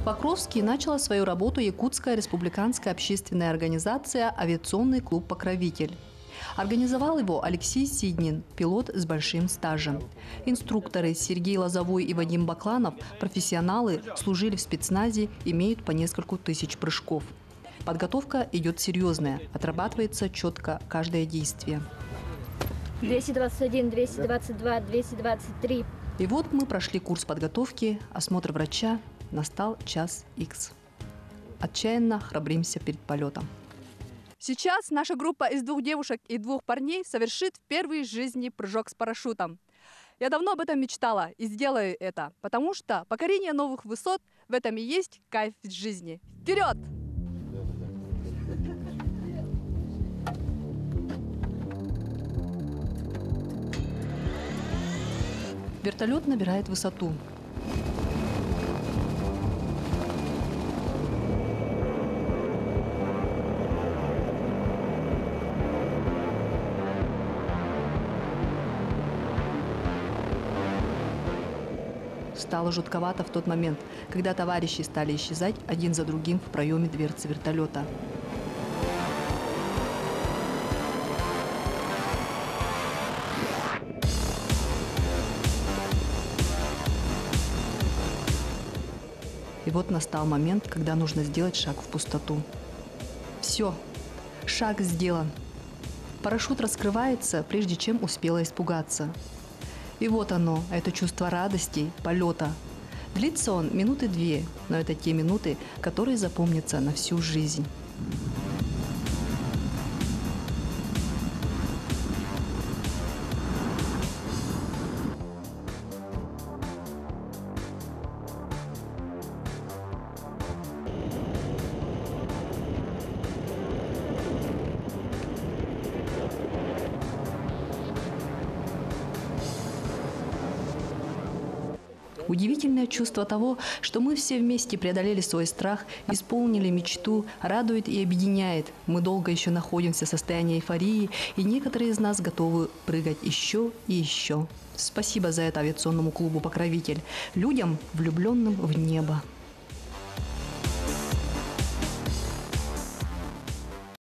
Покровске начала свою работу Якутская республиканская общественная организация «Авиационный клуб «Покровитель». Организовал его Алексей Сиднин, пилот с большим стажем. Инструкторы Сергей Лозовой и Вадим Бакланов, профессионалы, служили в спецназе, имеют по нескольку тысяч прыжков. Подготовка идет серьезная, отрабатывается четко каждое действие. 221, 222, 223. И вот мы прошли курс подготовки, осмотр врача, настал час Х. Отчаянно храбримся перед полетом. Сейчас наша группа из 2 девушек и 2 парней совершит впервые в жизни прыжок с парашютом. Я давно об этом мечтала и сделаю это, потому что покорение новых высот – в этом и есть кайф жизни. Вперед! Вертолет набирает высоту. Стало жутковато в тот момент, когда товарищи стали исчезать один за другим в проеме дверцы вертолета. И вот настал момент, когда нужно сделать шаг в пустоту. Все, шаг сделан. Парашют раскрывается, прежде чем успела испугаться. И вот оно, это чувство радости, полета. Длится он 2 минуты, но это те минуты, которые запомнятся на всю жизнь. Удивительное чувство того, что мы все вместе преодолели свой страх, исполнили мечту, радует и объединяет. Мы долго еще находимся в состоянии эйфории, и некоторые из нас готовы прыгать еще и еще. Спасибо за это авиационному клубу «Покровитель», людям, влюбленным в небо.